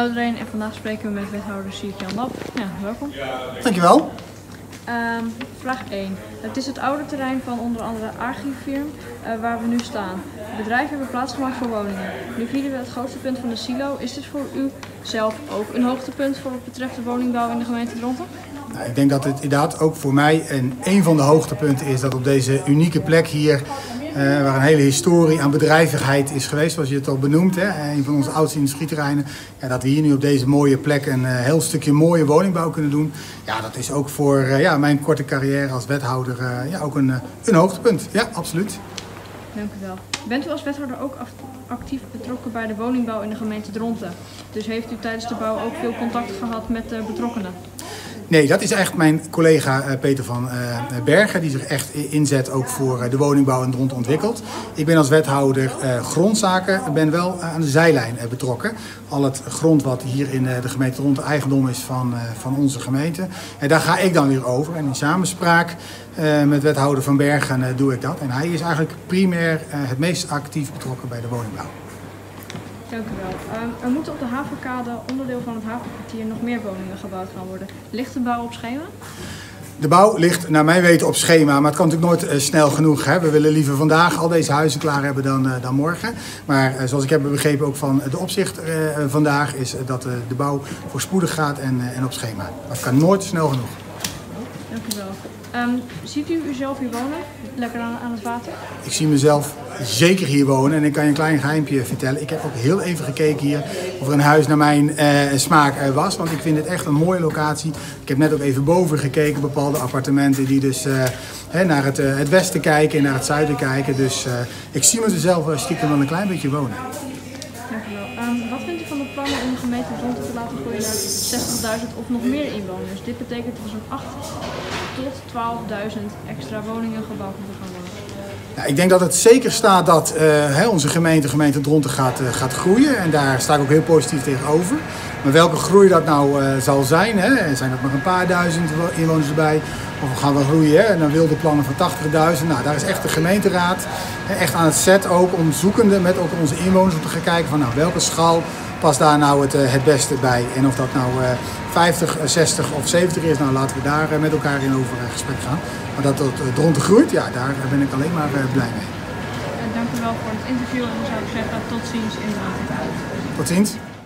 Hallo iedereen en vandaag spreken we met wethouder Siert-Jan Lap. Ja, welkom. Dankjewel. Vraag 1. Het is het oude terrein van onder andere Agrifirm waar we nu staan. Bedrijven hebben plaatsgemaakt voor woningen. Nu vieren we het grootste punt van de silo. Is dit voor u zelf ook een hoogtepunt voor wat betreft de woningbouw in de gemeente Dronten? Nou, ik denk dat het inderdaad ook voor mij een van de hoogtepunten is dat op deze unieke plek hier, waar een hele historie aan bedrijvigheid is geweest, zoals je het al benoemt, hè, een van onze oudste industrieterreinen, ja, dat we hier nu op deze mooie plek een heel stukje mooie woningbouw kunnen doen. Ja, dat is ook voor mijn korte carrière als wethouder ook een hoogtepunt. Ja, absoluut. Dank u wel. Bent u als wethouder ook actief betrokken bij de woningbouw in de gemeente Dronten? Dus heeft u tijdens de bouw ook veel contact gehad met de betrokkenen? Nee, dat is echt mijn collega Peter van Bergen, die zich echt inzet ook voor de woningbouw in Dronten ontwikkelt. Ik ben als wethouder grondzaken wel aan de zijlijn betrokken. Al het grond wat hier in de gemeente Dronten eigendom is van onze gemeente. En daar ga ik dan weer over. En in samenspraak met wethouder van Bergen doe ik dat. En hij is eigenlijk primair het meest actief betrokken bij de woningbouw. Dank u wel. Er moeten op de havenkade, onderdeel van het havenkwartier, nog meer woningen gebouwd gaan worden. Ligt de bouw op schema? De bouw ligt naar mijn weten op schema, maar het kan natuurlijk nooit snel genoeg. Hè. We willen liever vandaag al deze huizen klaar hebben dan morgen. Maar zoals ik heb begrepen ook van de opzicht vandaag is dat de bouw voorspoedig gaat en op schema. Maar het kan nooit snel genoeg. Dank u wel. Ziet u uzelf hier wonen? Lekker aan het water? Ik zie mezelf zeker hier wonen en ik kan je een klein geheimpje vertellen. Ik heb ook heel even gekeken hier of er een huis naar mijn smaak was, want ik vind het echt een mooie locatie. Ik heb net ook even boven gekeken, bepaalde appartementen die dus naar het westen kijken en naar het zuiden kijken. Dus ik zie mezelf stiekem wel een klein beetje wonen. Dank u wel. Wat vindt u van de plannen om de gemeente Dronten te laten groeien naar 60.000 of nog meer inwoners? Dit betekent dat er zo'n 8.000 tot 12.000 extra woningen gebouwd moeten gaan worden. Ja, ik denk dat het zeker staat dat onze gemeente Dronten gaat groeien. En daar sta ik ook heel positief tegenover. Maar welke groei dat nou zal zijn, zijn dat nog een paar duizend inwoners erbij? Of gaan we groeien en dan wilde plannen van 80.000. Nou, daar is echt de gemeenteraad echt aan het zet ook om zoekende met ook onze inwoners om te gaan kijken van welke schaal past daar nou het beste bij. En of dat nou 50, 60 of 70 is, nou laten we daar met elkaar in over gesprek gaan. Maar dat het Dronten groeit, ja, daar ben ik alleen maar blij mee. Dank u wel voor het interview en dan zou ik zeggen tot ziens in Dronten. Tot ziens.